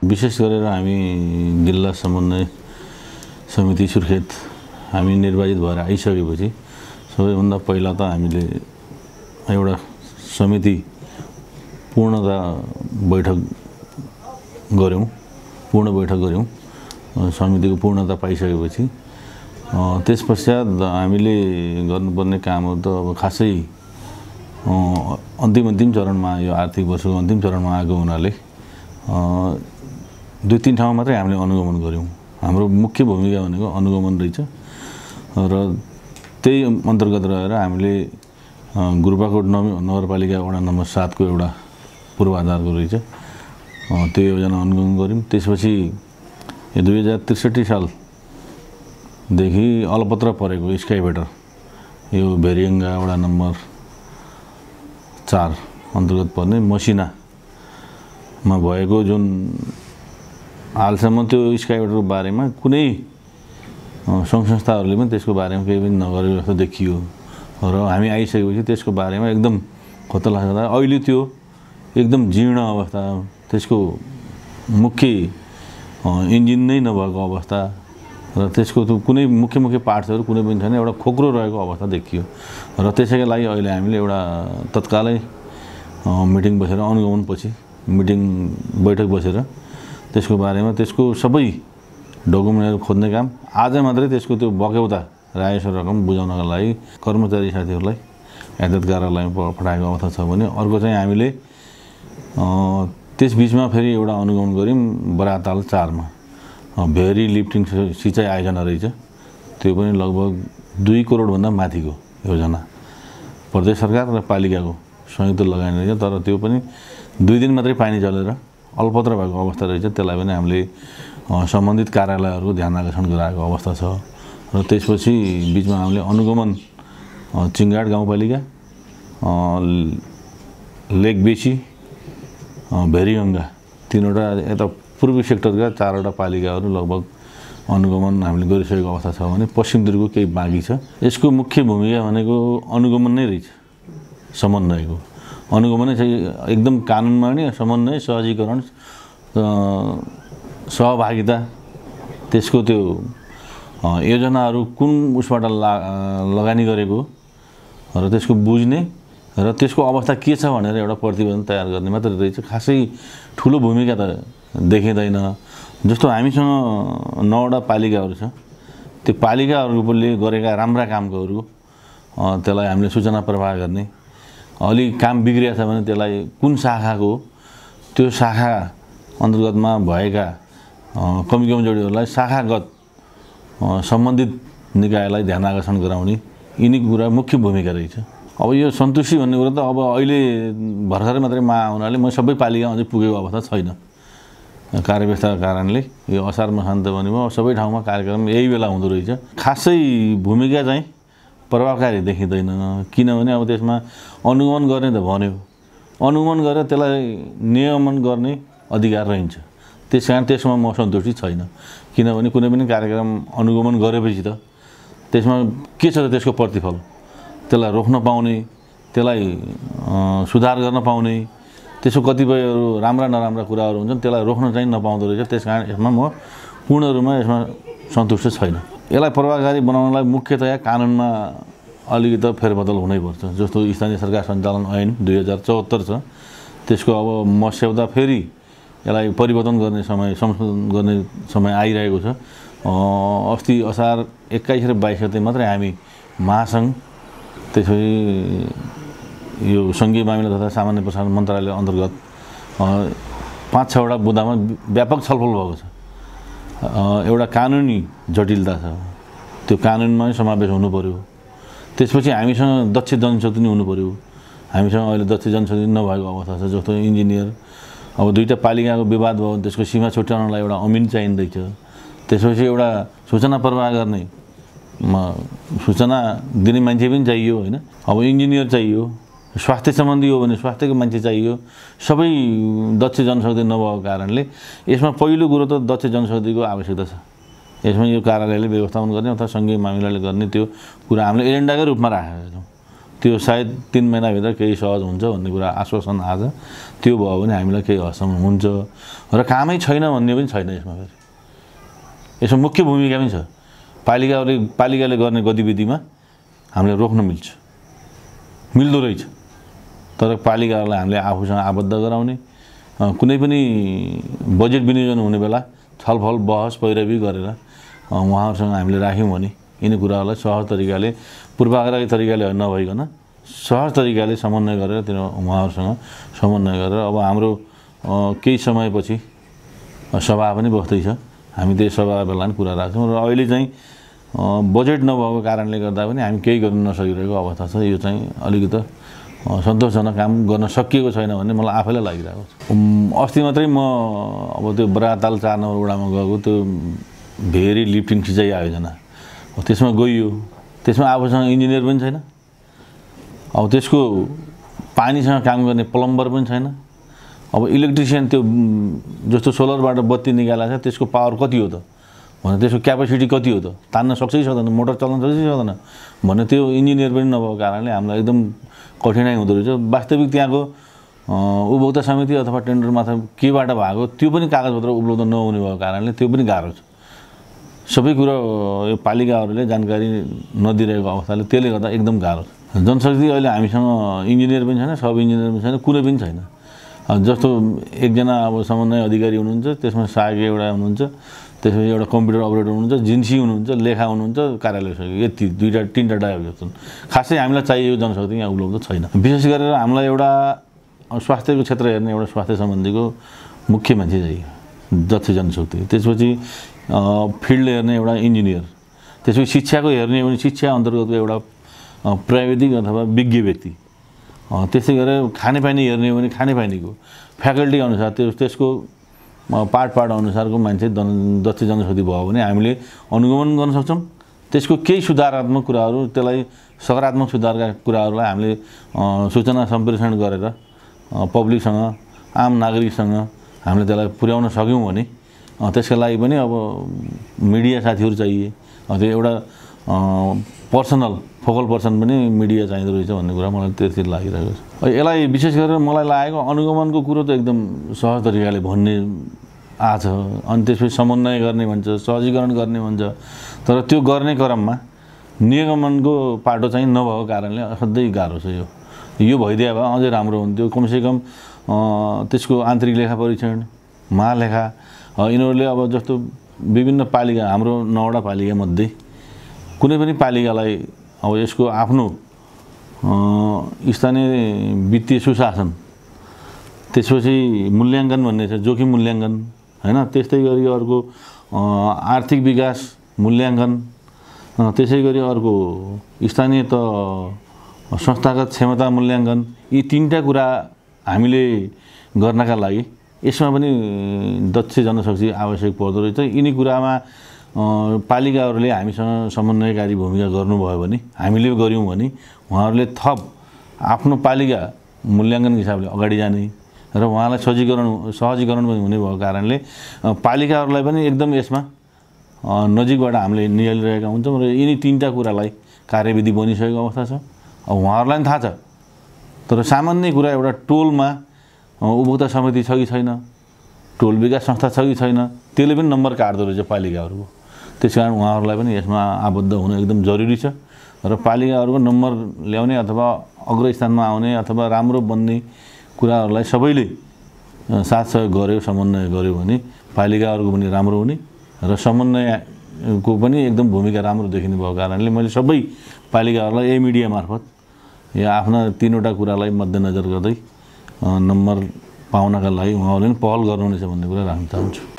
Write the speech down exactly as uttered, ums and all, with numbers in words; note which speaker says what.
Speaker 1: विशेष गरेर हामी जिल्ला समन्वय समिति सुर्खेत हामी निर्वाचित भएर आइसकेपछि सबैभन्दा पहिला त हामीले एउटा समिति पूर्णता बैठक गऱ्यौँ पूर्ण बैठक गऱ्यौँ समितिको पूर्णता पाइसकेपछि त्यसपश्चात हामीले गर्नुपर्ने कामहरू त अब खासै अन्तिम अन्तिम चरणमा यो आर्थिक वर्षको अन्तिम चरणमा आएको हुनाले दुई तीन ठाउँमा मात्रै हामीले अनुगमन गऱ्यौँ। हाम्रो मुख्य भूमिका भनेको अनुगमन रहेछ र त्यही अन्तर्गत रहेर हामीले गुरुपाकोट नगरपालिका वडा नम्बर सात को एउटा पूर्वाधारको रहेछ त्यो योजना अनुगमन गऱ्यौँ। त्यसपछि दुई हजार त्रिसठी सालदेखि अलपत्र परेको स्काइवेटर यो भेरियङ्गा वडा नम्बर चार अन्तर्गत पर्ने मसिनामा भएको जुन हालसम्म त्यो स्काइवेटरको बारेमा कुनै सङ्घ संस्थाहरूले पनि त्यसको बारेमा केही पनि नगरेको जस्तो देखियो र हामी आइसकेपछि त्यसको बारेमा एकदम खत्ता लाग्दा अहिले त्यो एकदम जीर्ण अवस्था, त्यसको मुख्य इन्जिन नै नभएको अवस्था र त्यसको कुनै मुख्य मुख्य पार्ट्सहरू कुनै पनि छैन, एउटा खोक्रो रहेको अवस्था देखियो र त्यसैका लागि अहिले हामीले एउटा तत्कालै मिटिङ बसेर अनुगमनपछि मिटिङ बैठक बसेर त्यसको बारेमा त्यसको सबै डकुमेन्टहरू खोज्ने काम आज मात्रै त्यसको त्यो बक्यौता राजस्व रकम बुझाउनका लागि कर्मचारी साथीहरूलाई यातायात कार्यालयमा पठाएको अवस्था छ भने अर्को चाहिँ हामीले त्यस बिचमा फेरि एउटा अनुगमन गऱ्यौँ बराताल चारमा भेरी लिफ्टिङ सिँचाइ आयोजना रहेछ त्यो पनि लगभग दुई करोडभन्दा माथिको योजना प्रदेश सरकार र पालिकाको संयुक्त लगानी रहेछ तर त्यो पनि दुई दिन मात्रै पानी चलेर अल्पत्र भएको अवस्था रहेछ। त्यसलाई पनि हामीले सम्बन्धित कार्यालयहरूको ध्यान आकर्षण गराएको अवस्था छ र त्यसपछि बिचमा हामीले अनुगमन चिङ्गाड गाउँपालिका लेकबेसी भेरियङ्गा तीनवटा यता पूर्वी सेक्टरका चारवटा पालिकाहरू लगभग अनुगमन हामीले गरिसकेको अवस्था छ भने पश्चिमतिरको केही बाँकी छ। यसको मुख्य भूमिका भनेको अनुगमन नै रहेछ, समन्वयको अनुगमनै चाहिँ एकदम कानुनमा नै समन्वय सहजीकरण सहभागिता त्यसको त्यो योजनाहरू कुन उसबाट ला लगानी गरेको र त्यसको बुझ्ने र त्यसको अवस्था के छ भनेर एउटा प्रतिवेदन तयार गर्ने मात्रै रहेछ। खासै ठुलो भूमिका त देखिँदैन। जस्तो हामीसँग नौवटा पालिकाहरू छ, त्यो पालिकाहरूले गरेका राम्रा कामकोहरू त्यसलाई हामीले सूचना प्रवाह गर्ने, अलि काम बिग्रिएको छ भने त्यसलाई कुन शाखाको त्यो शाखा अन्तर्गतमा भएका कमी कमजोरीहरूलाई शाखागत सम्बन्धित निकायलाई ध्यान आकर्षण गराउने यिनी कुरा मुख्य भूमिका रहेछ। अब यो सन्तुष्टि भन्ने कुरा त अब अहिले भर्खरै मात्रै मा हुनाले म सबै पालिका अझै पुगेको अवस्था छैन कार्यव्यवस्थाको कारणले। यो असार मसान्त भने म सबै ठाउँमा कार्यक्रम यही बेला हुँदो रहेछ। खासै भूमिका चाहिँ प्रभावकारी देखिँदैन किनभने अब त्यसमा अनुगमन गर्ने त भन्यो, अनुगमन गरेर त्यसलाई नियमन गर्ने अधिकार रहन्छ। त्यस कारण त्यसमा म सन्तुष्टि छैन किनभने कुनै पनि कार्यक्रम अनुगमन गरेपछि त त्यसमा के छ त त्यसको प्रतिफल, त्यसलाई रोक्न पाउने, त्यसलाई सुधार गर्न पाउने, त्यसको कतिपयहरू राम्रा नराम्रा कुराहरू हुन्छन् त्यसलाई रोक्न चाहिँ नपाउँदो रहेछ। त्यस कारण यसमा म पूर्ण रूपमा यसमा सन्तुष्ट छैन। यसलाई प्रभावकारी बनाउनलाई मुख्यतया कानुनमा अलिकति फेरबदल हुनैपर्छ। जस्तो स्थानीय सरकार सञ्चालन ऐन दुई हजार चौहत्तर छ, त्यसको अब मस्यौदा फेरि यसलाई परिवर्तन गर्ने समय संशोधन गर्ने समय आइरहेको छ। अस्ति असार एक्काइस र बाइस गते मात्रै हामी महासङ्घ त्यसपछि यो सङ्घीय मामिला तथा सामान्य प्रशासन मन्त्रालय अन्तर्गत पाँच छवटा बुँदामा व्यापक छलफल भएको छ। एउटा कानुनी जटिलता छ, त्यो कानुनमा समावेश हुनु पर्यो। त्यसपछि हामीसँग दक्ष जनशक्ति नि हुनु पर्यो। हामीसँग अहिले दक्ष जनशक्ति नभएको अवस्था छ। जस्तो इन्जिनियर अब दुईवटा पालिकाको विवाद भयो भने त्यसको सीमा छुट्याउनलाई एउटा अमिन चाहिँदैछ। त्यसपछि एउटा सूचना प्रवाह गर्ने सूचना दिने मान्छे पनि चाहियो होइन। अब इन्जिनियर चाहियो, स्वास्थ्य सम्बन्धी हो भने स्वास्थ्यको मान्छे चाहियो। सबै दक्ष जनशक्ति नभएको कारणले यसमा पहिलो कुरो त दक्ष जनशक्तिको आवश्यकता छ। यसमा यो कार्यालयले व्यवस्थापन गर्ने अथवा सङ्घीय मामिलाले गर्ने त्यो कुरा हामीले एजेन्डाकै रूपमा राखेका छौँ। त्यो सायद तीन महिनाभित्र केही सहज हुन्छ भन्ने कुरा आश्वासन आज त्यो भयो भने हामीलाई केही हदसम्म हुन्छ र कामै छैन भन्ने पनि छैन यसमा फेरि यसमा मुख्य भूमिका पनि छ पालिकाले पालिकाले गर्ने गतिविधिमा हामीले रोक्न मिल्छ मिल्दो रहेछ तर पालिकाहरूलाई हामीले आफूसँग आबद्ध गराउने कुनै पनि बजेट विनियोजन हुने बेला छलफल बहस पैरवी गरेर उहाँहरूसँग हामीले राख्यौँ भने यिनी कुराहरूलाई सहज तरिकाले पूर्वाग्रही तरिकाले नभइकन सहज तरिकाले समन्वय गरेर त्यो उहाँहरूसँग समन्वय गरेर अब हाम्रो केही समयपछि सभा पनि बस्दैछ हामी त्यही सभा बेला पनि कुरा राख्छौँ र अहिले चाहिँ बजेट नभएको कारणले गर्दा पनि हामी केही गर्न नसकिरहेको अवस्था छ यो चाहिँ अलिकति सन्तोषजनक काम गर्न सकिएको छैन भन्ने मलाई आफैलाई लागिरहेको छ अस्ति मात्रै म अब त्यो बराताल चार नम्बर वडामा गएको त्यो भेरी लिफ्टिङ खिचाइ आयोजना त्यसमा गइयो त्यसमा आफूसँग इन्जिनियर पनि छैन अब त्यसको पानीसँग काम गर्ने प्लम्बर पनि छैन अब इलेक्ट्रिसियन त्यो जस्तो सोलरबाट बत्ती निकालेको छ त्यसको पावर कति हो त भने त्यसको क्यापेसिटी कति हो त तान्न सक्छ कि सक्दैन मोटर चलाउन सक्छ कि सक्दैन भने त्यो इन्जिनियर पनि नभएको कारणले हामीलाई एकदम कठिनाइ हुँदो रहेछ वास्तविक त्यहाँको उपभोक्ता समिति अथवा टेन्डर मात्र केबाट भएको त्यो पनि कागजपत्र उपलब्ध नहुने भएको कारणले त्यो पनि गाह्रो छ सबै कुरा यो पालिकाहरूले जानकारी नदिरहेको अवस्थाले त्यसले गर्दा एकदम गाह्रो छ जनशक्ति अहिले हामीसँग इन्जिनियर पनि छैन सब इन्जिनियर पनि छैन कुनै पनि छैन जस्तो एकजना अब समन्वय अधिकारी हुनुहुन्छ त्यसमा सहायक एउटा हुनुहुन्छ त्यसपछि एउटा कम्प्युटर अपरेटर हुनुहुन्छ जिन्सी हुनुहुन्छ लेखा हुनुहुन्छ कार्यालय सकियो यति दुईवटा तिनवटा डायब जस्तो खासै हामीलाई चाहिएको जनशक्ति यहाँ उपलब्ध छैन विशेष गरेर हामीलाई एउटा स्वास्थ्यको क्षेत्र हेर्ने एउटा स्वास्थ्य सम्बन्धीको मुख्य मान्छे चाहियो दक्ष जनशक्ति त्यसपछि फिल्ड हेर्ने एउटा इन्जिनियर त्यसपछि शिक्षाको हेर्ने भने शिक्षा अन्तर्गतको एउटा प्राविधिक अथवा विज्ञ व्यक्ति त्यसै गरेर खानेपानी हेर्ने हो भने खानेपानीको फ्याकल्टी अनुसार त्यो त्यसको पार्ट पार्ट अनुसारको मान्छे दक्ष जनशक्ति भयो भने हामीले अनुगमन गर्न सक्छौँ त्यसको केही सुधारात्मक कुराहरू त्यसलाई सकारात्मक सुधारका कुराहरूलाई हामीले सूचना सम्प्रेषण गरेर पब्लिकसँग आम नागरिकसँग हामीले त्यसलाई पुर्याउन सक्यौँ भने त्यसका लागि पनि अब मिडिया साथीहरू चाहिए त्यो एउटा पर्सनल फोकल पर्सन पनि मिडिया चाहिँदो रहेछ भन्ने कुरा मलाई त्यति लागिरहेको छ यसलाई विशेष गरेर मलाई लागेको अनुगमनको कुरो त एकदम सहज तरिकाले भन्ने आज अनि त्यसपछि समन्वय गर्ने भन्छ सहजीकरण गर्ने भन्छ तर त्यो गर्ने क्रममा नियमनको पाटो चाहिँ नभएको कारणले असाध्यै गाह्रो छ यो यो भइदिए भए अझै राम्रो हुन्थ्यो कमसेकम त्यसको आन्तरिक लेखा परीक्षण महालेखा यिनीहरूले अब जस्तो विभिन्न पालिका हाम्रो नौवटा पालिकामध्ये कुनै पनि पालिकालाई अब यसको आफ्नो स्थानीय वित्तीय सुशासन त्यसपछि मूल्याङ्कन भन्ने छ जोखिम मूल्याङ्कन हैन त्यस्तै गरी अर्को आर्थिक विकास मूल्याङ्कन त्यसै गरी अर्को स्थानीय त संस्थागत क्षमता मूल्याङ्कन यी तीनटा कुरा हामीले गर्नका लागि यसमा पनि दक्ष जनशक्ति आवश्यक पर्दो रहेछ यिनी कुरामा पालिकाहरूले हामीसँग समन्वयकारी भूमिका गर्नुभयो भने हामीले गर्यौँ भने उहाँहरूले थप आफ्नो पालिका मूल्याङ्कन हिसाबले अगाडि जाने र उहाँलाई सजीकरण सहजीकरण पनि हुने भएको कारणले पालिकाहरूलाई पनि एकदम यसमा नजिकबाट हामीले निहालिरहेका हुन्छौँ र यिनी तीनटा कुरालाई कार्यविधि बनिसकेको अवस्था छ अब उहाँहरूलाई पनि थाहा छ तर सामान्य कुरा एउटा टोलमा उपभोक्ता समिति छ कि छैन टोल विकास संस्था छ कि छैन त्यसले पनि नम्बर काट्दो रहेछ पालिकाहरूको त्यसकारण उहाँहरूलाई पनि यसमा आबद्ध हुन एकदम जरुरी छ र पालिकाहरूको नम्बर ल्याउने अथवा अग्रस्थानमा आउने अथवा राम्रो बन्ने कुराहरूलाई सबैले साथ सहयोग गर्यो समन्वय गर्यो भने पालिकाहरूको पनि राम्रो हुने र समन्वयको पनि एकदम भूमिका राम्रो देखिने भएको कारणले मैले सबै पालिकाहरूलाई यही मिडिया मार्फत या आफ्ना तीनवटा कुरालाई मध्यनजर गर्दै नम्बर पाउनका लागि उहाँहरूले पनि पहल गर्नुहुनेछ भन्ने कुरा राख्न चाहन्छु।